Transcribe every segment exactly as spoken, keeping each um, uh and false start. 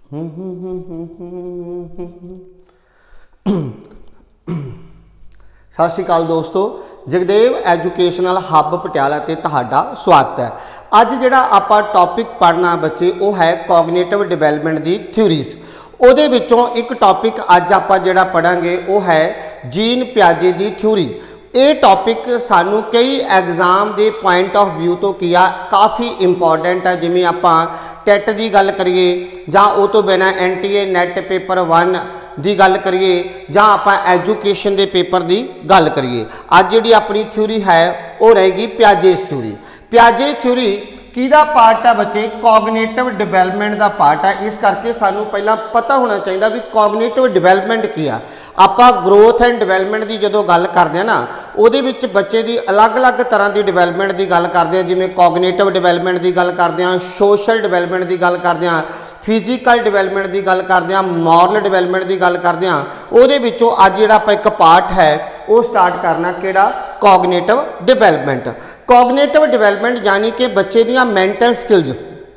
सत श्री अकाल दोस्तों, जगदेव एजुकेशनल हब पटियाला ते तुहाडा स्वागत है। अज जिहड़ा आपां टॉपिक पढ़ना बच्चे वो है कॉग्निटिव डिवेलपमेंट दी थ्योरीज। उहदे विचों एक टॉपिक अज आपां जिहड़ा पढ़ांगे वो है जीन पियाजे दी थ्योरी। ये टॉपिक सानू कई एग्जाम के पॉइंट ऑफ व्यू तो किया काफ़ी इंपॉर्टेंट है। जिमें आपां टैट की गल करिए जां उह तो बिना N T A NET paper one की गल करिए जां आपां एजुकेशन के पेपर की गल करिए। अज जिहड़ी अपनी थ्योरी है वो रहेगी पियाजेस थ्योरी। पियाजे थ्योरी किहदा पार्ट है बच्चे? कॉग्निटिव डिवेलपमेंट का पार्ट है। इस करके सानू पहला पता होना चाहिए भी कॉग्निटिव डिवेलपमेंट की आ। आपां ग्रोथ एंड डिवेलपमेंट की जो गल करते हैं ना, उहदे विच बच्चे की अलग अलग तरह की डिवेलपमेंट की गल करते हैं। जिवें कॉग्निटिव डिवेलपमेंट की गल करते हैं, सोशल डिवेलपमेंट की गल करते हैं, फिजिकल डिवेलपमेंट की गल करते हैं, मॉरल डिवेलपमेंट की गल करते हैं। उहदे विचों अज जिहड़ा आपां एक पार्ट है वो स्टार्ट करना किहड़ा? Cognitive development. कॉग्निटिव डिवेलपमेंट यानी कि बच्चे दियां मैंटल स्किल्स,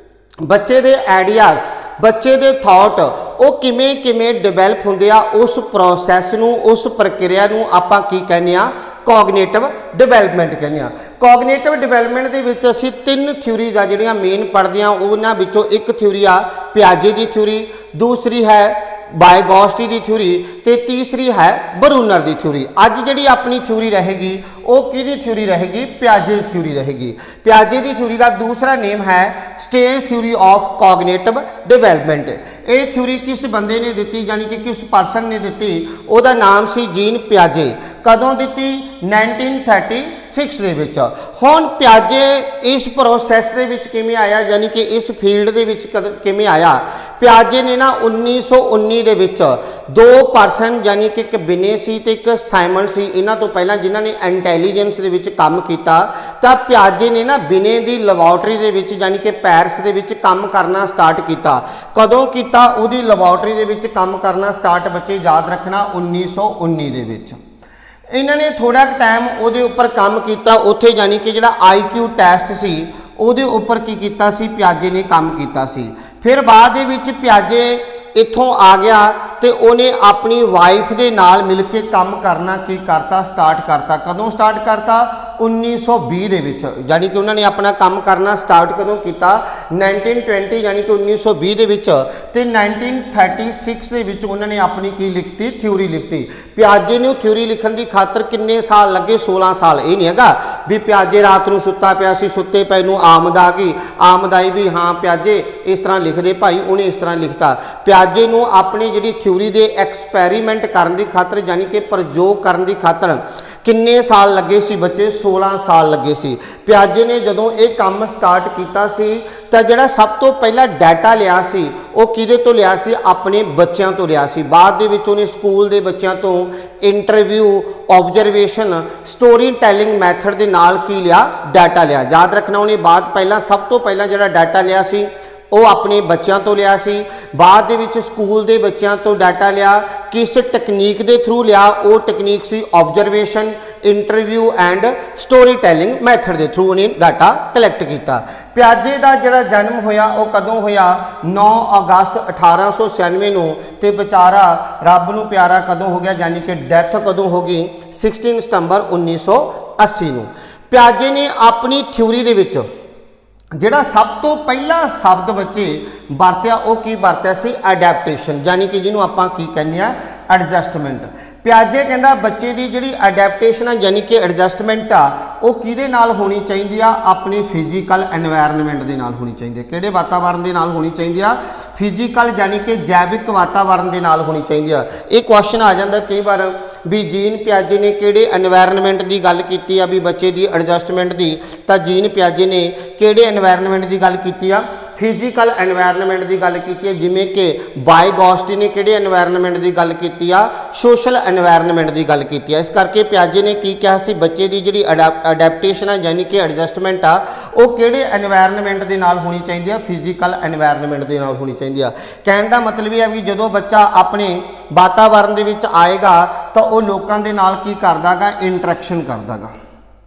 बच्चे दे आइडियाज़, बच्चे दे थॉट वो किमें किमें डिवेलप होंदे आ, उस प्रोसैस नूं, उस प्रक्रिया नूं आपां की कहने आ? कॉग्निटिव डिवेलपमेंट कहने आ। कॉग्निटिव डिवेलपमेंट दे विच असीं तीन थ्योरीज आ जिहड़ियां मेन पढ़दे आ। उन्हां विचों एक थ्योरी आ पियाजे दी थ्योरी, दूसरी है वाइगोत्स्की की थ्योरी ते तीसरी है ब्रूनर की थ्योरी। अज जिहड़ी अपनी थ्योरी रहेगी वो किहदी थ्योरी रहेगी? पियाजे थ्योरी रहेगी। पियाजे की थ्योरी का दूसरा नेम है stage theory of cognitive development. ये थ्योरी किस बंदे ने दी, यानी कि किस परसन ने दी? उसका नाम सी जीन पियाजे। कदों दी? नाइनटीन थर्टी सिक्स दे विच। हुण पियाजे इस प्रोसैस दे विच किवें आया, यानी कि इस फील्ड दे विच किवें आया? पियाजे ने ना उन्नीस सौ उन्नी दे विच दो परसन, यानी कि एक बिने सी ते एक साइमन सी, इन्हां तो पहला जिन्हां ने इंटैलीजेंस दे विच काम कीता, तां पियाजे ने ना बिने दी लैबोरेटरी दे विच यानी कि पैरिस दे विच काम करना स्टार्ट किया। कदों किया? उहदी लैबोरेटरी दे विच काम करना स्टार्ट बच्चे याद रखना उन्नीस सौ उन्नी दे विच। इन्होंने थोड़ा टाइम उहदे उपर काम किया उत्थे, यानी कि जिहड़ा आई क्यू टैसट सी उहदे उपर की कीता सी पियाजे ने काम किया सी। फिर बाद दे विच पियाजे इत्थों आ गया तो उन्हें अपनी वाइफ के नाल मिल के काम करना की करता स्टार्ट करता। कदों स्टार्ट करता? उन्नीस सौ बीस दे विच, यानी कि उन्होंने अपना काम करना स्टार्ट कदों किया? नाइनटीन ट्वेंटी, यानी कि उन्नीस सौ बीस दे विच ते नाइनटीन थर्टी सिक्स दे विच उन्होंने अपनी की लिखती? थ्योरी लिखती। पियाजे ने थ्योरी लिखण की खातर किन्ने साल लगे? सोलह साल। ये नहीं हैगा भी पियाजे रात नूं सुत्ता पिया सी, सुत्ते पे नूं आमद आ गई, आमद आई भी हाँ पियाजे इस तरह लिख दे भाई, उन्हें इस तरह लिखता। पियाजे नूं अपनी जिहड़ी थ्योरी दे एक्सपैरीमेंट करने की खातर, यानी कि प्रयोग करने की खातर किन्ने साल लगे सी बच्चे? सोलह साल लगे सी। पियाजे ने जदों ये काम स्टार्ट किया सी तो जिहड़ा सब तो पहला डाटा लिया सी वो किहदे तो लिया सी? अपने बच्चों तो लिया सी। बाद दे विच उहने स्कूल दे बच्चों तो interview, observation, story telling method के नाल की लिया? डाटा लिया। याद रखना उन्हें बाद पहला सब तो पहला जिहड़ा डाटा लिया सी वो अपने बच्चों तो लिया सी। बाद दे विच स्कूल दे बच्चों तो डाटा लिया। किस टैक्नीक के थ्रू लिया? वो टैक्नीक सी observation, interview and story telling method के थ्रू उन्हें डाटा कलैक्ट किया। पियाजे का जिहड़ा जन्म होया वो कदों होया? नौ अगस्त अठारह सौ छियानवे नूं ते बेचारा रब नूं प्यारा कदों हो गया, यानी कि डैथ कदों हो गई? सोलह सितंबर उन्नीस सौ अस्सी नूं। पियाजे ने अपनी थ्योरी दे विच जिहड़ा सब तो पहला शब्द बच्चे वरत्या वो की वरत्या सी? अडैप्टेशन, यानी कि जिन्हों आपां की कहने आ? एडजस्टमेंट। पियाजे कहता बच्चे की जिहड़ी अडैप्टेशन है, यानी कि एडजस्टमेंट आ, वो किहदे नाल होनी चाहिए? अपनी फिजिकल एनवायरनमेंट के नाल होनी चाहिए। किहड़े वातावरण के नाल होनी चाहिए? फिजिकल, यानी कि जैविक वातावरण के नाल होनी चाहिए। ये क्वेश्चन आ जाता कई बार भी जीन पियाजे ने किहड़े एनवायरनमेंट की गल की है भी बच्चे की एडजस्टमेंट की, तो जीन पियाजे ने किहड़े एनवायरनमेंट की गल की है? फिजिकल एनवायरनमेंट की गल की है। जिमें कि वाइगोत्स्की ने किहड़े एनवायरनमेंट की गल की है? सोशल एनवायरनमेंट की गल की है। इस करके पियाजे ने की कहा सी बच्चे की जिहड़ी अडैप्टेशन है, यानी कि एडजस्टमेंट आ, वो किहड़े एनवायरनमेंट के नाल होनी चाहिए? फिजिकल एनवायरनमेंट के नाल होनी चाहिए। कहने का मतलब यह है कि जदों बच्चा अपने वातावरण दे विच आएगा तो वह लोकां दे नाल की करदा गा? इंटरैक्शन करदा गा।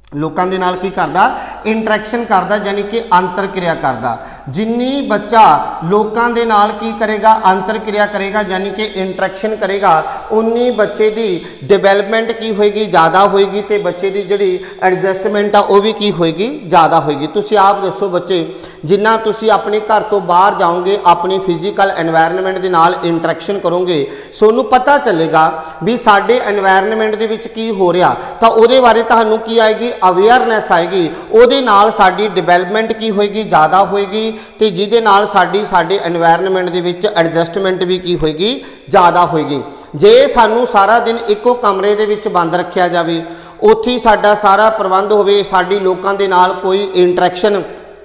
लोगों के नाल की करदा इंटरैक्शन करदा यानी कि अंतर क्रिया करदा। जिन्नी बच्चा लोगों के नाल की करेगा अंतर क्रिया करेगा यानी कि इंटरैक्शन करेगा उन्नी बच्चे की डिवेलपमेंट की होएगी ज़्यादा होएगी तो बच्चे की जिहड़ी एडजस्टमेंट आ वो भी की होएगी ज़्यादा होएगी। तुसीं आप दसो बच्चे जिन्ना तुसीं अपने घर तो बाहर जाओगे अपनी फिजिकल एनवायरनमेंट के नाल इंटरैक्शन करोगे सोनू पता चलेगा भी साडे एनवायरनमेंट दे विच की हो रहा तो उहदे बारे तुहानूं की आएगी अवेयरनैस आएगी उहदे नाल साडी डिवेलपमेंट की होएगी ज़्यादा होएगी तो जिहदे नाल साडी साडे एनवायरनमेंट दे विच एडजस्टमेंट भी की होएगी ज़्यादा होएगी। जे सानू सारा दिन इक्को कमरे दे विच बंद रखिया जावे उत्थे साडा सारा प्रबंध होवे साडी लोकां दे नाल कोई इंटरैक्शन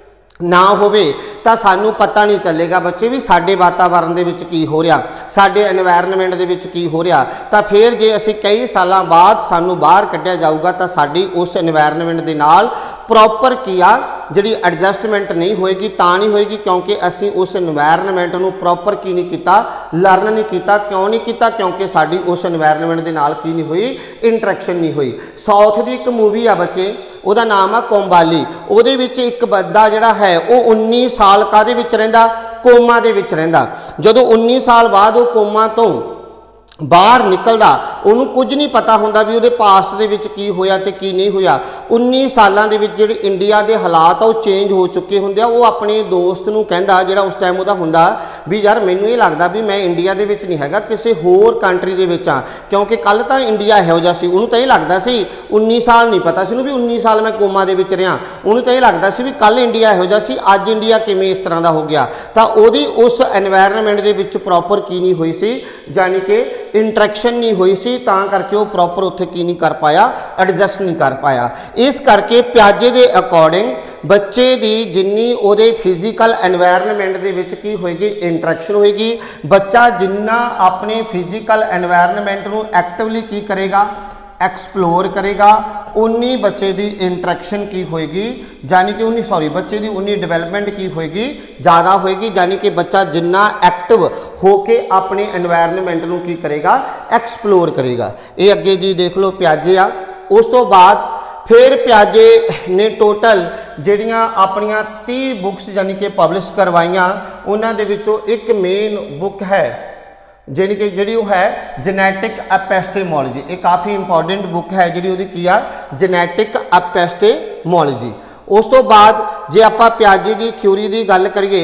ना होवे तो सानू पता नहीं चलेगा बच्चे भी साडे वातावरण दे विच की हो रहा साडे एनवायरनमेंट दे विच की हो रहा। तो फिर जे असीं कई सालां बाद सानू बाहर कढ़िया जाऊगा तो साडी उस एनवायरनमेंट दे नाल प्रॉपर की आ जिहड़ी एडजस्टमेंट नहीं होएगी तां नहीं होएगी क्योंकि असीं उस एनवायरनमेंट नूं प्रॉपर की नहीं कीता लर्न नहीं कीता। क्यों नहीं कीता क्योंकि साडी उस एनवायरनमेंट दे नाल की नहीं हुई इंटरैक्शन नहीं हुई। साउथ दी एक मूवी आ बच्चे उहदा नाम आ कोम्बाली उहदे विच एक बंदा जिहड़ा है वो उन्नीस साल काहदे विच रहिंदा कोमा दे विच रहिंदा। जदों उन्नीस साल बाद वो कोमा तो बाहर निकलदा उन्होंने कुछ नहीं पता होंदा भी उहदे पास्ट दे विच की होया ते की नहीं होया। उन्नीस सालां दे विच जिहड़े इंडिया के हालात आ चेंज हो चुके होंदे आ। वो अपने दोस्त नूं कहंदा जिहड़ा उस टाइम उहदा हुंदा भी यार मैनूं ये लगदा भी मैं इंडिया दे विच नहीं हैगा किसी होर कंट्री दे विच आ क्योंकि कल तां इंडिया इहो जिहा सी। उहनूं तां ये लगदा सी उन्नीस साल नहीं पता सी भी उन्नीस साल मैं कोमा दे विच रहा उहनूं तां ये लगदा सी भी कल इंडिया इहो जिहा सी अज इंडिया किवें इस तरह दा हो गया। तां उहदी उस एनवायरनमेंट दे विच प्रॉपर की नहीं हुई सी यानी कि इंटरैक्शन नहीं हुई सी तां करके वो प्रॉपर उत्थे की नहीं कर पाया एडजस्ट नहीं कर पाया। इस करके प्याजे के अकॉर्डिंग बच्चे की जिन्नी उहदे फिजिकल एनवायरनमेंट दे विच की होएगी इंटरैक्शन होएगी बच्चा जिन्ना अपने फिजिकल एनवायरनमेंट नूं एक्टिवली की करेगा एक्सप्लोर करेगा उन्नी बच्चे की इंटरैक्शन की होएगी यानी कि उन्नी सॉरी बच्चे की उन्नी डिवेलपमेंट की होएगी ज़्यादा होएगी। यानी कि बच्चा जिन्ना एक्टिव होके अपने एनवायरनमेंट नूं की करेगा एक्सप्लोर करेगा। ये अगे जी देख लो प्याजे आ। उस तो बाद फिर प्याजे ने टोटल जिहड़ियां अपनियां तीस बुक्स यानी कि पब्लिश करवाइयां उन्हां दे विचों एक मेन बुक है जिहड़ी कि जिहड़ी वो है जेनेटिक एपिस्टेमोलॉजी। ये काफ़ी इंपॉर्टेंट बुक है जिहड़ी उहदी की आ जेनेटिक एपिस्टेमोलॉजी। उस तो बाद जे आपां प्याजे की थ्योरी की गल करिए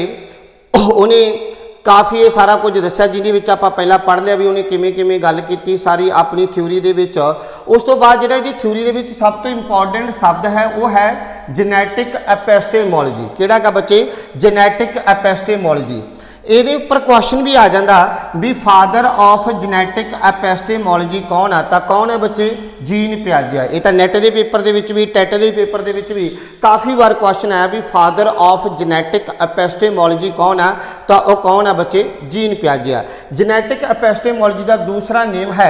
उन्हें काफ़ी ये सारा कुछ दस्या जिहदे विच आपां पहला पढ़ लिया भी उन्हें किवें किवें गल कीती सारी अपनी थ्योरी दे विच। उस तो बाद जिहड़ा इहदी थ्योरी दे विच सब तो इंपॉर्टेंट शब्द है वो है जेनेटिक एपिस्टेमोलॉजी। किहड़ा गा बच्चे जेनेटिक एपिस्टेमोलॉजी। ਇਹਦੇ ਉੱਪਰ क्वेश्चन भी आ जाता भी फादर ऑफ जेनेटिक एपिस्टेमोलॉजी कौन आता कौन है बच्चे जीन पियाजे। ये तो नैट के पेपर के भी टैट के पेपर के भी काफ़ी बार क्वेश्चन आया भी फादर ऑफ जेनेटिक एपिस्टेमोलॉजी कौन है तो वह कौन है बच्चे जीन पियाजे। जेनेटिक एपिस्टेमोलॉजी का दूसरा नेम है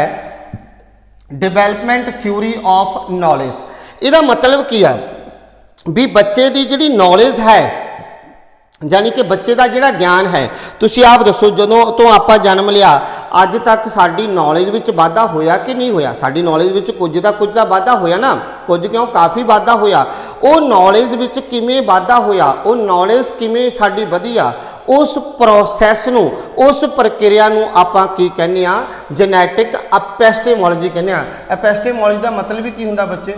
डिवेलपमेंट थ्योरी ऑफ नॉलेज। इसका मतलब की है भी बच्चे की जिहड़ी नॉलेज है यानी कि बच्चे का जिहड़ा ज्ञान है तुसीं आप दसो जदों तो आपां जन्म लिया अज तक साडी नॉलेज विच वाधा होया कि नहीं होया। साडी नॉलेज विच कुछ दा कुछ दा वाधा होया ना कुछ क्यों काफ़ी वाधा होया। वो नॉलेज विच किवें वाधा होया वो नॉलेज किवें साडी वधी आ उस प्रोसैस नूं उस प्रक्रिया नूं आपां की कहने आ जेनेटिक एपिस्टेमोलॉजी कहने आ। एपिस्टेमोलॉजी का मतलब ही की हुंदा बच्चे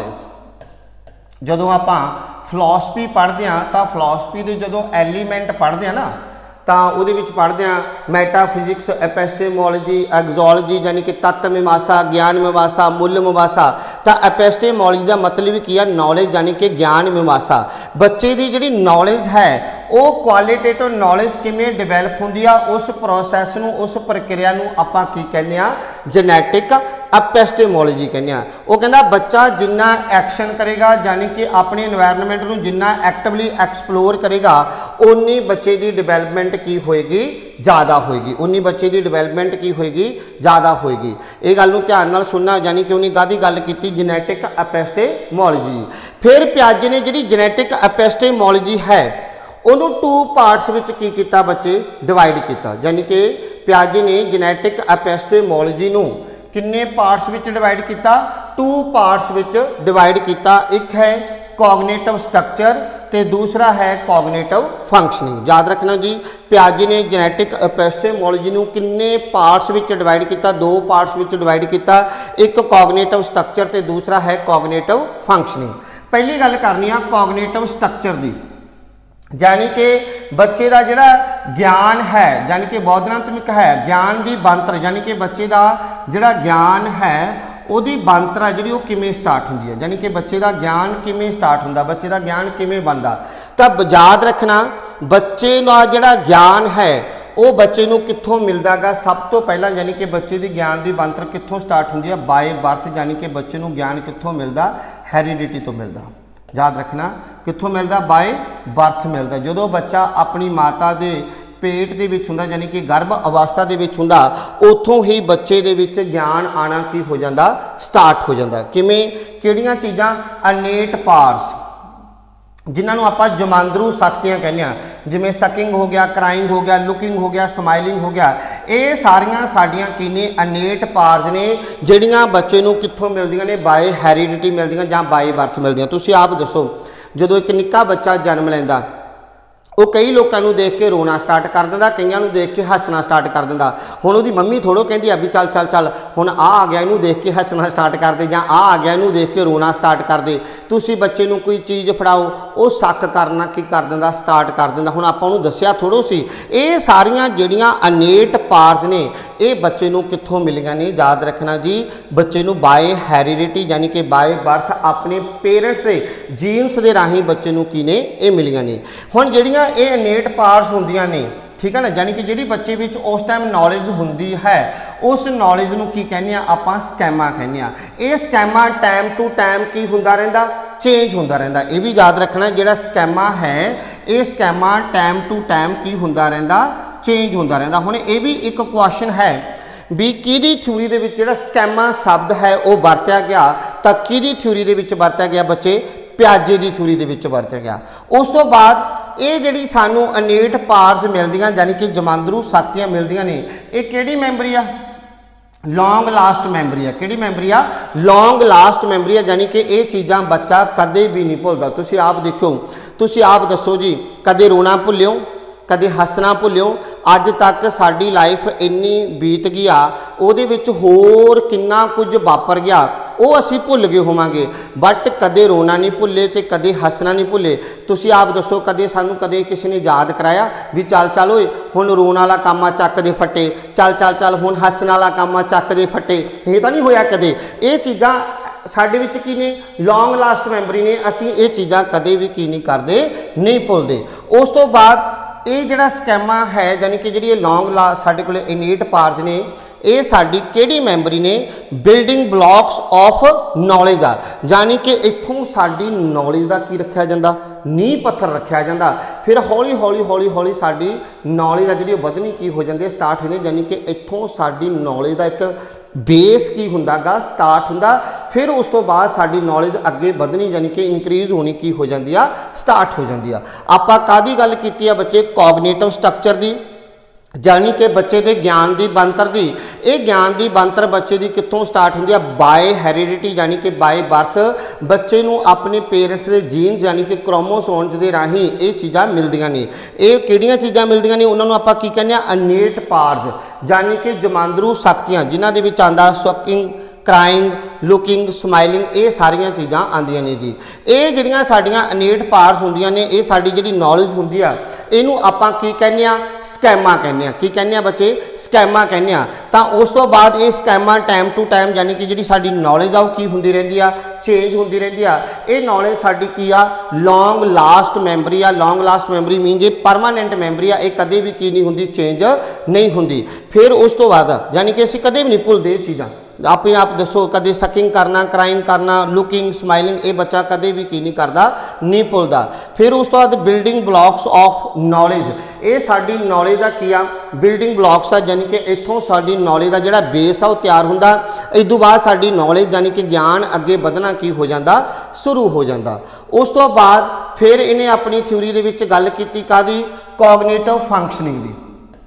नॉलेज। जदों आपां फिलॉसफी पढ़ते हैं तो फिलॉसफी के जो एलीमेंट पढ़ते हैं ना तो वो पढ़ते हैं मैटाफिजिक्स एपिस्टेमोलॉजी एग्जोलॉजी यानी कि तत्व मीमांसा ज्ञान मीमांसा मूल्य मीमांसा। तो एपिस्टेमोलॉजी का मतलब की है नॉलेज यानी कि ज्ञान मीमांसा। बच्चे की जी नॉलेज है वो क्वालिटेटिव नॉलेज किमें डिवेलप होंदी आ उस प्रोसैस नूं उस प्रक्रिया नूं आपां की कहने आ जेनेटिक एपिस्टेमोलॉजी कहने आ। वो कहंदा बच्चा जिन्ना एक्शन करेगा यानी कि अपने एनवायरनमेंट नूं जिन्ना एक्टिवली एक्सप्लोर करेगा उन्नी बच्चे की डिवेलपमेंट की होएगी ज़्यादा होएगी उन्नी बच्चे की डिवेलपमेंट की होएगी ज़्यादा होएगी। ये गल नूं ध्यान नाल सुनना यानी कि उन्हें काहदी गल कीती जेनेटिक एपिस्टेमोलॉजी। फिर प्याजे ने जिहड़ी जेनेटिक एपिस्टेमोलॉजी है उन्होंने टू पार्ट्स विच की कीता बच्चे डिवाइड किया यानी कि प्याजे ने जेनेटिक एपिस्टेमोलॉजी नूं किन्ने पार्ट्स विच डिवाइड किया टू पार्ट्स विच डिवाइड किया। एक है कॉग्निटिव स्ट्रक्चर ते दूसरा है कॉग्निटिव फंक्शनिंग। याद रखना जी, पियाजे ने जेनेटिक एपिस्टेमोलॉजी नूं किन्ने पार्ट्स विच डिवाइड किया? दो पार्ट्स विच डिवाइड किया। एक कॉग्निटिव स्ट्रक्चर ते दूसरा है कॉग्निटिव फंक्शनिंग। पहली गल करनी आ कॉग्निटिव स्ट्रक्चर की, यानी कि बच्चे का जिहड़ा ज्ञान है, यानी कि बौद्धात्मक है, ज्ञान की बनतर, यानी कि बच्चे का जिहड़ा ज्ञान है ਉਹਦੀ ਬਣਤਰ है जी किमें स्टार्ट होंगी है, यानी कि बच्चे का ज्ञान किमें स्टार्ट होंदा, बच्चे का ज्ञान किमें बनता। तो याद रखना बच्चे का जिहड़ा ज्ञान है वो बच्चे नूं कित्थों मिलदा गा? सब तो पहला यानी कि बच्चे की ज्ञान की बनतर कित्थों स्टार्ट होंदी है? बाय बर्थ, यानी कि बच्चे नूं ज्ञान कित्थों मिलदा? हैरीडिटी तो मिलदा। याद रखना कित्थों मिलदा? बाय बर्थ मिलदा। जदों बच्चा अपनी माता दे पेट दे विच हुंदा, यानी कि गर्भ अवस्था दे विच हुंदा, उत्थों ही बच्चे दे विच ज्ञान आना की हो जाता? स्टार्ट हो जाता। किवें? किहड़ियां चीज़ां? अनेट पार्ट्स जिन्होंने आप जमांदरू शक्तियां कहने हैं, जिमें सकिंग हो गया, क्राइंग हो गया, लुकिंग हो गया, स्माइलिंग हो गया, ये सारियां साडियां की ने अनेट पार्ट्स ने जिहड़ियां बच्चे नूं कित्थों मिलदियां ने? बाय हैरीडिटी मिलदियां जां बाय बर्थ मिलदियां। तुसीं आप दसो, जदों एक निक्का बच्चा जन्म लैंदा वो कई लोगों को देख के रोना स्टार्ट कर देंदा, कईयां नूं देख के हसना स्टार्ट कर देंदा। हुण उहदी मम्मी थोड़ो कहती है भी चल चल चल हुण आ आ गया, इनू देख के हसना स्टार्ट कर दे, जां आ आ गया इनू देख के रोना स्टार्ट कर दे। तुसीं बच्चे नूं कोई चीज़ फड़ाओ वो शक करना की कर देंदा? स्टार्ट कर देंदा। हुण आपां नूं दस्सिया थोड़ो सी, ये सारियां जिहड़ियां अनेट पार्ट्स ने ये बच्चे नूं कित्थों मिलियां ने? याद रखना जी, बच्चे नूं बाय हैरीडिटी यानी कि बाय बर्थ अपने पेरेंट्स के जीन्स के राही बच्चे नूं की ने ये मिलियां ने। हुण जिहड़ियां ये अनेट पार्ट्स होंदियां ने, ठीक है ना, यानी कि जिहड़ी बच्चे विच उस टाइम नॉलेज हुंदी है उस नॉलेज नूं की कहने आपां? स्कैमा कहने आ। ये स्कैमा टाइम टू टाइम की हुंदा रहिंदा? चेंज होंदा रहिंदा। ये भी याद रखना, जिहड़ा स्कैमा है ये स्कैमा टाइम टू टाइम की हुंदा रहिंदा? चेंज होंदा रहिंदा। हुण ये भी एक क्वेश्चन है भी किहदी थ्योरी दे विच जिहड़ा स्कैमा शब्द है वो वरत्या गया, तां किहदी थ्योरी दे विच वरत्या गया? बच्चे पियाजे की थ्योरी दे विच वरत्या गया। उस तो बाद ये जिहड़ी सानू अनेट पार्ट्स मिलदियां यानी कि जमांदरू शक्तियां मिलदियां ने, ये किहड़ी मैमरी आ? लॉन्ग लास्ट मैमरी आ। किहड़ी मैमरी आ? लॉन्ग लास्ट मैमरी आ, यानी कि ये चीज़ां बच्चा कदे भी नहीं भुलदा। तुसीं आप देखो, तुसीं आप दसो जी, कदे रोना भुल्लिओ, कदे हसना भुल्लिओ? अज तक साडी लाइफ इन्नी बीत गई आ, उहदे विच होर किन्ना कुछ वापर गया वो असी भुल गए होवांगे, बट कदे रोना नहीं भुल्ले ते कदे हसना नहीं भुल्ले। तुसीं आप दसो, कदे सानू कदे किसी ने याद कराया भी चल चल ओए हुण रोण वाला काम आ चक दे फट्टे, चल चल चल हुण हसण वाला काम आ चक दे फट्टे? ये तां नहीं होया कदे। ये चीज़ां साडे विच की ने? लॉन्ग लास्ट मैमरी ने। असीं ये चीज़ां कदे भी की नहीं करदे, नहीं भुलदे। उस तो बाद ये जिहड़ा स्कैमा है यानी कि जिहड़ी लॉन्ग ला साडे कोल इनेट पार्ट्स ने, ये साडी किहड़ी मैमरी ने? बिल्डिंग ब्लॉक्स ऑफ नॉलेज आ, यानी कि इत्थों साडी नॉलेज का की रखा जाता? नींह पत्थर रखा जाता। फिर हौली हौली हौली हौली साडी नॉलेज आ जिहड़ी वधनी की हो जाती है? स्टार्ट होंदी, यानी कि इत्थों साडी नॉलेज का एक बेस की हुंदा गा? स्टार्ट हुंदा। फिर उस तो बाद साडी नॉलेज अगे वधनी यानी कि इनक्रीज होनी की हो जाती है? स्टार्ट हो जाती है। आपां काहदी गल कीती है बच्चे? कॉग्निटिव स्ट्रक्चर की, यानी कि बच्चे के ज्ञान की बनतर की। ये ज्ञान की बनतर बच्चे की कितों स्टार्ट होंदी है? बाय हैरीडिटी यानी कि बाय बर्थ बच्चे नूं अपने पेरेंट्स के जीन्स यानी कि क्रोमोसोम्स के राही ये चीज़ां मिलदियां ने। ये किहड़ियां चीज़ां मिलदियां ने? उन्होंने आपां की कहने? अनेट पार्ट्स यानी कि जमांदरू शक्तियां, जिन्हां दे विच आंदा सकिंग, क्राइंग, लुकिंग, स्माइलिंग, ये सारियां चीज़ां आंदियां ने जी। ये जिहड़ियां साडियां अनेट पार्ट्स हुंदियां ने, ये साडी जिहड़ी नॉलेज हुंदी आ इहनूं आपां की कहने आ? स्कैमा कहने आ। की कहने आ बच्चे? स्कैमा कहने आ। तां उस तो बाद ये स्कैमा टाइम टू टाइम यानी कि जिहड़ी साडी नॉलेज आ वो की हुंदी रहिंदी आ? चेंज हुंदी रहिंदी आ। ये नॉलेज साडी की आ? लॉन्ग लास्ट मैमरी आ। लॉन्ग लास्ट मैमरी मीन जे परमानेंट मैमरी आ, ये कदे भी की नहीं हुंदी? चेंज नहीं हुंदी। फिर उस तो बाद यानी कि असीं कदे भी नहीं भुलदे ये चीज़ां। अपने आप दसो, कदे सकिंग करना, क्राइंग करना, लुकिंग, स्माइलिंग, ये बच्चा कदे भी की नहीं करता? नहीं भुलदा। फिर उस तो बाद बिल्डिंग ब्लॉक्स ऑफ नॉलेज, ये साडी नॉलेज का की आ? बिल्डिंग ब्लॉक्स आ, यानी कि इत्थों साडी नॉलेज का जिहड़ा बेस आ वो तैयार हुंदा। इस तो बाद साडी नॉलेज यानी कि ज्ञान अगे वधना की हो जाता? शुरू हो जाता। उस तो बाद फिर इन्हें अपनी थ्योरी दे विच गल कीती कादी? कॉग्निटिव फंक्शनिंग दी।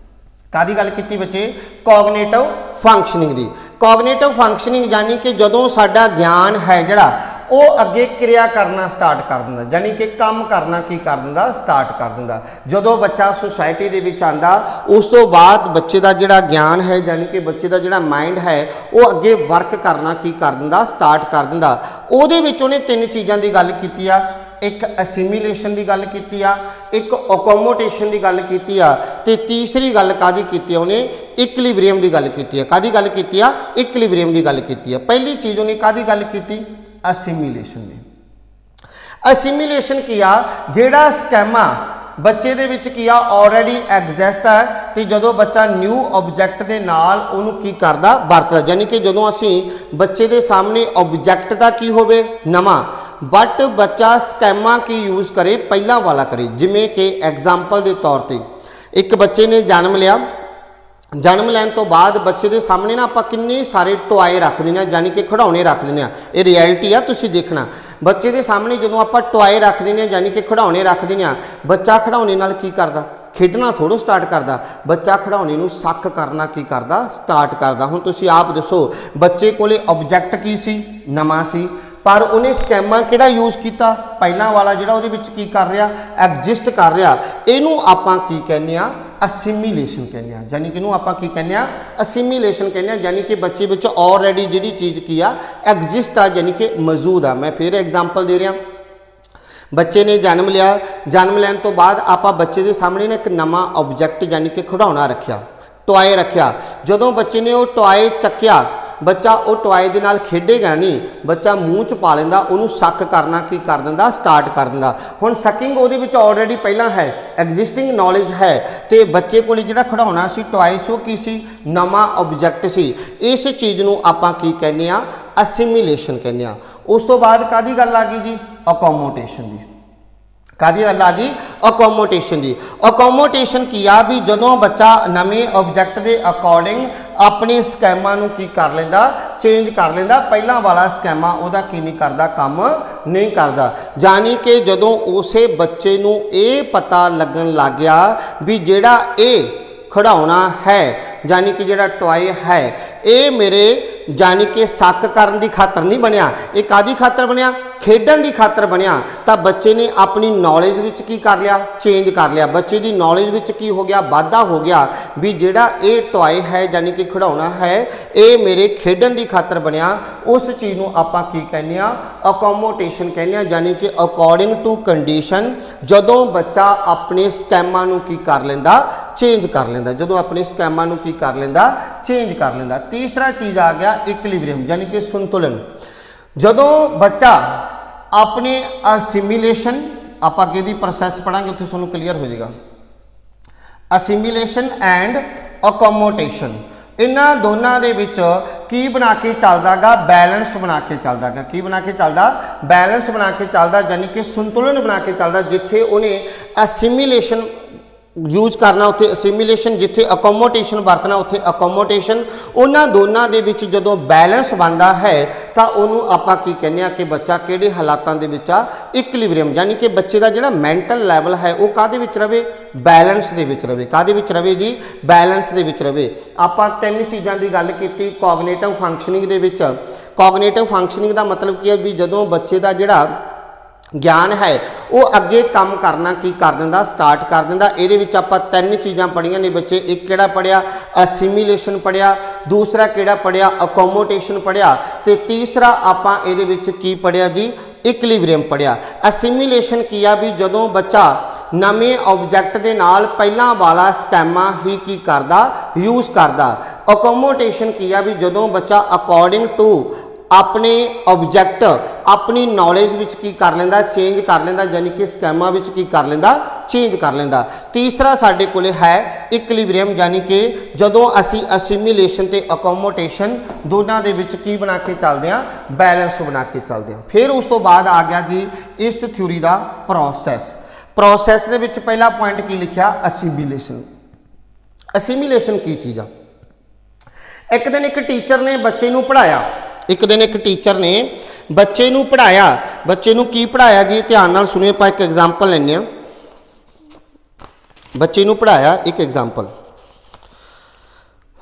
कादी गल कीती बच्चे कॉग्निटिव फंक्शनिंग दी। कॉग्निटिव फंक्शनिंग यानी कि जदों साडा ज्ञान है जिहड़ा वो अगे क्रिया करना स्टार्ट कर दिंदा, यानी कि काम करना की कर दिंदा स्टार्ट कर दिंदा। जदों बच्चा सोसाइटी दे विच आंदा उस तो बाद बच्चे दा जिहड़ा ज्ञान है यानी कि बच्चे दा जिहड़ा माइंड है वो अगे वर्क करना की कर दिंदा स्टार्ट कर दिंदा। उहदे विच उहने तीन चीज़ां दी गल कीती आ, एक असिमिलेशन की गल की आ, एक अकोमोडेशन की गल की आ, ते तीसरी गल कादी की उन्हें इक्विलिब्रियम की गल की। कादी गल की आ इक्विलिब्रियम की गल की। पहली चीज़ उन्हें कादी गल की असिमिलेशन ने। असिमिलेशन की आ जेड़ा स्कैमा बच्चे दे विच की आ ऑलरेडी एग्जिस्ट है तो जदों बच्चा न्यू ऑब्जेक्ट के नाल उहनूं की करदा वरतदा, यानी कि जदों असीं बच्चे दे सामने ऑब्जेक्ट दा की होवे नवां बट बच्चा स्कैमा की यूज़ करे पहला वाला करे। जिमें कि एग्जाम्पल के तौर पर एक बच्चे ने जन्म लिया, जन्म लैन तो बाद बच्चे के सामने ना आप किन्ने सारे टॉय रख देने यानी कि खिडौने रख देने, ये रियलिटी आ तुसीं देखना। बच्चे के सामने जदों आप टॉय रख देने यानी कि खिडौने रख देने, बच्चा खिडौने नाल की करदा खेडना थोड़ो स्टार्ट करदा, बच्चा खिडौने नूं शक करना की करदा स्टार्ट करदा। हुण तुसीं आप दसो बच्चे कोले ऑब्जेक्ट की सी नवां सी पर उन्हें स्कैमा किहड़ा यूज़ किया पहला वाला जिहड़ा उहदे विच की कर रहा एग्जिस्ट कर रहा, इहनूं आपां की कहने आ असिमिलेशन कहने आ, यानी कि आपां की कहने आ असिमिलेशन कहने आ, यानी कि बच्चे विच ऑलरेडी जिहड़ी चीज़ की आ एग्जिस्ट आ यानी कि मौजूद आ। मैं फिर एग्जाम्पल दे रहा, बच्चे ने जन्म लिया, जन्म लैन तो बाद आपां बच्चे के सामने ना एक नवां ऑब्जेक्ट यानी कि खिडौना रखिया, टॉय रखिया। जदों बच्चे ने वो टॉय चक्या बच्चा वो टॉय दे नाल खेडेगा नहीं, बच्चा मूँह च पा लेंदा, उन्होंने शक करना की कर दिंदा स्टार्ट कर दिंदा। हुण शकिंग उहदे विच ऑलरेडी पहला है एग्जिस्टिंग नॉलेज है तो बच्चे कोल जिहड़ा खिडौना सी टॉय सी की सी नवां ऑब्जेक्ट सी। इस चीज़ नूं आपां की कहने आ असिमिलेशन कहने आ। उस तो बाद कादी गल आ गई जी अकोमोडेशन दी। कादी गल आ गई अकोमोडेशन की। अकोमोडेशन की आ भी जदों बच्चा नवे ऑब्जेक्ट के अकॉर्डिंग अपने स्कैमा नूं की कर लेंदा चेंज कर लेंदा, पहला वाला स्कैमा उहदा की नहीं करदा काम नहीं करदा। यानी कि जदों उसे बच्चे नूं ये पता लगन लग गया भी जिहड़ा ये खिडौना है यानी कि जिहड़ा टॉय है ये मेरे यानी कि शक करन दी खातर नहीं बनिया, ये कादी खातर बनिया खेडन की खातर बनिया, तो बच्चे ने अपनी नॉलेज विच की कर लिया चेंज कर लिया। बच्चे की नॉलेज विच की हो गया वाधा हो गया भी जिहड़ा ये टॉय है यानी कि खिडौना है ये मेरे खेडन की खातर बनिया। उस चीज़ नूं आपां की कहने आ अकोमोडेशन कहने आ, यानी कि अकॉर्डिंग टू कंडीशन जदों बच्चा अपने स्कैमा नूं की कर लेंदा चेंज कर लेंदा, जदों अपने स्कैमा नूं की कर लेंदा चेंज कर लेंदा। तीसरा चीज़ आ गया इक्विलिब्रियम यानी कि संतुलन। जदों बच्चा अपने असिमिलेशन आप अगे दी प्रोसैस पढ़ांगे उत्थे तुहानूं क्लीयर हो जाएगा। असिमिलेशन एंड अकोमोडेशन इन्हां दोनों दे विच की बना के चलदा गा बैलेंस बना के चलदा गा, की बना के चलदा बैलेंस बना के चलदा यानी कि संतुलन बना के चलदा। जिथे उन्हें असिमिलेशन यूज करना उत्थे असिमिलेशन, जिथे अकोमोडेशन वरतना उत्थे अकोमोडेशन, उन्हां दोनों दे विच जदों बैलेंस बनता है तो उन्होंने आपां की कहने आ कि बच्चा किहड़े हालातां दे विच आ इक्विलिब्रियम यानी कि बच्चे का जिहड़ा मैंटल लैवल है वो काहदे विच रवे बैलेंस दे विच रवे। काहदे विच रवे जी बैलेंस दे विच रवे। आपां तीन चीज़ां दी गल कीती कॉग्निटिव फंक्शनिंग दे विच। कॉग्निटिव फंक्शनिंग दा मतलब की है भी जदों बच्चे का जिहड़ा ज्ञान है वो अगे काम करना की कर दिंदा स्टार्ट कर दिंदा। इहदे विच आपां तीन चीज़ां पढ़ियां ने बच्चे, एक किहड़ा पढ़िया असिमिलेशन पढ़िया, दूसरा किहड़ा पढ़िया अकोमोडेशन पढ़िया, ते तीसरा आपां इहदे विच की पढ़िया जी इक्विलिब्रियम पढ़िया। असिमिलेशन की आ भी जदों बच्चा नवे ऑब्जेक्ट के नाल पहला वाला स्कैमा ही की करदा यूज़ करदा। अकोमोडेशन की आ भी जदों बच्चा अकॉर्डिंग टू अपने ऑब्जेक्ट अपनी नॉलेज विच की कर लेंदा चेंज कर लेंदा यानी कि स्कैमा विच की कर लेंदा चेंज कर लेंदा। तीसरा साडे कोले है इक्विलिब्रियम यानी कि जदों असी असिमिलेशन ते अकोमोडेशन दोनों दे विच की बना के चलदे आ बैलेंस बना के चलदे आ। फिर उस तो बाद आ गया जी इस थ्योरी दा प्रोसैस। प्रोसैस दे विच पहला पॉइंट की लिखिया असिमिलेशन। असिमिलेशन की चीज़ आ। एक दिन एक टीचर ने बच्चे नूं पढ़ाया, एक दिन एक टीचर ने बच्चे नूं पढ़ाया, बच्चे नूं की पढ़ाया जी ध्यान नाल सुनियो। आपां एक एग्जाम्पल लैंदे आ, बच्चे नूं पढ़ाया एक एग्जाम्पल।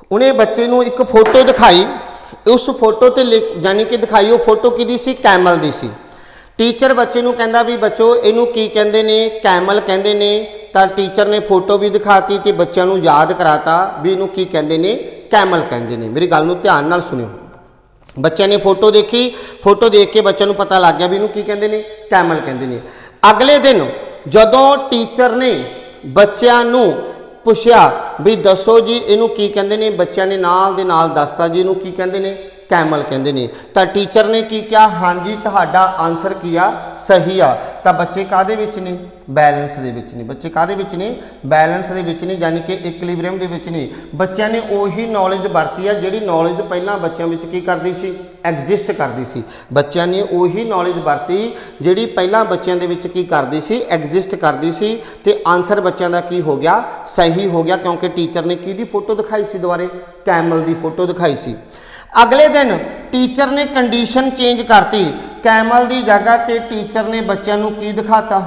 उन्हें बच्चे नूं एक फोटो दिखाई, उस फोटो ते लिख यानी कि दिखाई वो फोटो किहदी सी, कैमल दी सी। टीचर बच्चे नूं कहंदा भी बच्चो इनू की कहंदे ने, कैमल कहंदे ने। तो टीचर ने फोटो भी दिखाती तो बच्चों नूं याद कराता भी इनू की कहंदे ने, कैमल कहंदे ने। मेरी गल नूं ध्यान नाल सुनियो। बच्चे ने फोटो देखी, फोटो देख के बच्चों नूं पता लग गया भी इनू की कहंदे ने, कैमल कहंदे ने। अगले दिन जदों टीचर ने बच्चों नूं पुछया भी दसो जी इनू की कहंदे ने, बच्चों ने नाल दे नाल दसता जी इनू की कहंदे ने, कैमल कहंदे ने। तो टीचर ने की कहा, हाँ जी तुहाडा आंसर की आ, सही आ। तो बच्चे काहदे विच ने, बैलेंस दे विच ने। बच्चे काहदे विच ने, बैलेंस दे विच ने, यानी कि इक्विलिब्रियम दे विच ने। बच्चों ने उही नॉलेज वरती है जिहड़ी नॉलेज पहलां बच्चों विच की करदी सी, एग्जिस्ट करदी सी। बच्चों ने उही नॉलेज वरती जिहड़ी पहलां बच्चों दे विच की करदी सी, एग्जिस्ट करदी सी। ते आंसर बच्चों का की हो गया, सही हो गया, क्योंकि टीचर ने किहदी फोटो दिखाई सी, दुबारे कैमल की फोटो दिखाई सी। अगले दिन टीचर ने कंडीशन चेंज करती, कैमल की जगह ते टीचर ने बच्चों को की दिखाता,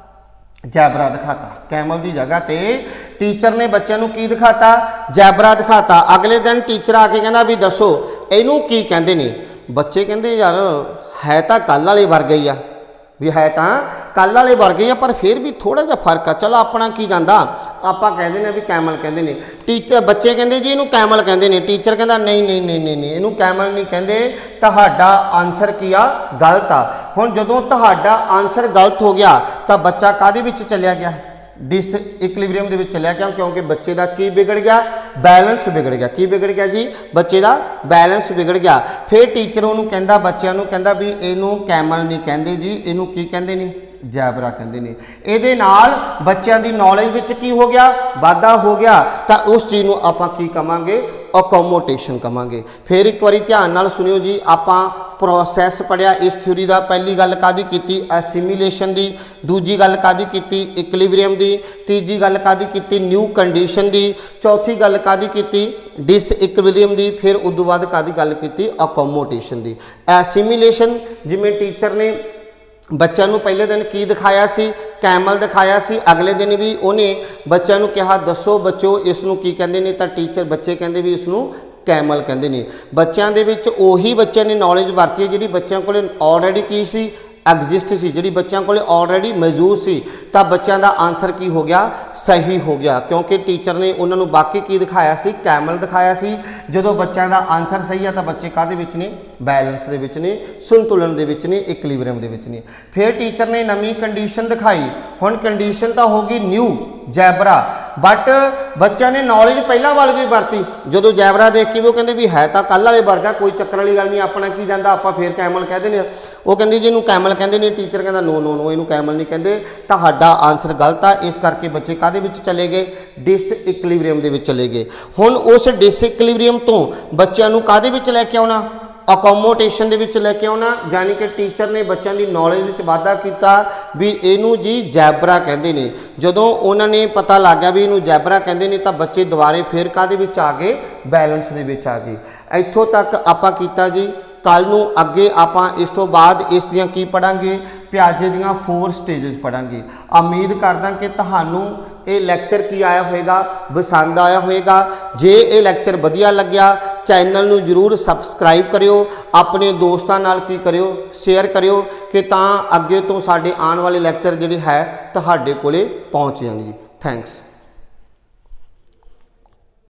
जैबरा दिखाता। कैमल की जगह ते टीचर ने बच्चों को की दिखाता, जैबरा दिखाता। अगले दिन टीचर आके कहना भी दसो इनू की कहंदे ने। बच्चे कहंदे यार है तो कल वाले वर्गे ही आ, भी है तो कल वाले वर्गे ही आ, पर फिर भी थोड़ा जिहा फर्क आ। चलो अपना की जाता, आपां कह देने भी कैमल कहंदे ने। टीचर बच्चे कहंदे जी इनू कैमल कहंदे ने। टीचर कहंदा नहीं नहीं नहीं नहीं नहीं इनू कैमल नहीं कहंदे, तुहाडा आंसर की आ, गलत आ। हुण जदों तुहाडा आंसर गलत हो गया तो बच्चा काहदे विच चलिया गया, डिस इक्विलिब्रियम दे विच चलिया गया, क्योंकि बच्चे का की बिगड़ गया, बैलेंस बिगड़ गया। की बिगड़ गया जी, बच्चे का बैलेंस बिगड़ गया। फिर टीचर उन्होंने कहंदा बच्चों को कहंदा भी इनू कैमल नहीं कहंदे जी, इनू की कहंदे ने, जैबरा कहंदे ने। इहदे नाल बच्चों की नॉलेज विच की हो गया, वाधा हो गया। तो उस चीज़ को आपां की कहांगे, अकोमोटेशन कहांगे। फिर एक बार ध्यान नाल सुनियो जी, आपां प्रोसैस पढ़िया इस थ्योरी का। पहली गल कादी कीती, एसिमिलेशन की। दूजी गल कादी कीती, इक्विलिब्रियम की। तीजी गल कादी कीती, न्यू कंडीशन की। चौथी गल कादी कीती, डिस इक्विलिब्रियम की। फिर उदों बाद कादी गल कीती, अकोमोटेशन की। एसिमिलेशन जिवें टीचर ने बच्चों को पहले दिन की दिखाया सी, कैमल दिखाया सी। अगले दिन भी उन्हें बच्चों को कहा दसो बच्चो इसनूं की कहंदे ने, तो टीचर बच्चे कहंदे भी इसनूं कैमल कहंदे ने। बच्चों के विच उही बच्चों ने नॉलेज वरती है जिहड़ी बच्चों को ऑलरेडी की सी, एग्जिस्ट सी, जिहड़ी बच्चों को ऑलरेडी मौजूद सी। तो बच्चों का आंसर की हो गया, सही हो गया, क्योंकि टीचर ने उन्होंने बाकी की दिखाया सी, कैमल दिखाया सी। जदों बच्चों का आंसर सही है तो बच्चे काहदे विच ने, बैलेंस दे विच ने, संतुलन दे विच ने, इक्विलिब्रियम दे विच ने। फिर टीचर ने नवी कंडीशन दिखाई। हुण कंडीशन तो होगी न्यू, जैबरा। बट बच्चों ने नॉलेज पहला वाल भी वरती। जो जैबरा देख के वो कहते भी है तो कल वाले वर्गा, कोई चक्कर वाली गल नहीं, अपना की जाता, आप फिर कैमल कह देने। वो कहते जी इनू कैमल कहते हैं। टीचर कहता नो नो नो इनू कैमल नहीं कहते, तुहाडा आंसर गलत आ। इस करके बच्चे काहदे विच चले गए, डिस इक्विलिब्रियम दे विच चले गए। हुण उस डिस इक्विलिब्रियम तो बच्चों को काहदे विच लैके आउणा, अकोमोटेशन दे विच लैके आउणा। यानी कि टीचर ने बच्चों की नॉलेज विच वाधा किया भी इनू जी जैबरा कहंदे ने। जदों उन्होंने पता लग गया भी इनू जैबरा कहंदे ने तो बच्चे दोबारे फिर काहदे विच आ गए, बैलेंस दे विच आ गए। इत्थों तक आपां कीता जी। कल नूं अगे आपां इस तो बाद इस दियां की पढ़ांगे, पियाजे दियां फोर स्टेजेस पढ़ांगे। उम्मीद करदा कि तुहानूं ये लैक्चर की आया होएगा, पसंद आया होएगा। जे ये लैक्चर वधिया लग्या चैनल नूं जरूर सबसक्राइब करियो, अपने दोस्तां नाल की करियो, शेयर करियो कि तां अगे तो साडे आने वाले लैक्चर जिहड़े है तुहाडे कोले पहुँच जाणगे। थैंक्स।